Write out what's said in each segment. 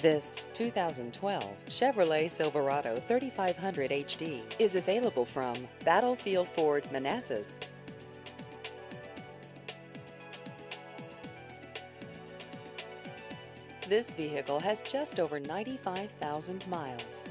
This 2012 Chevrolet Silverado 3500 HD is available from Battlefield Ford Manassas. This vehicle has just over 95,000 miles.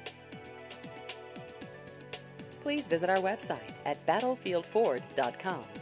Please visit our website at battlefieldford.com.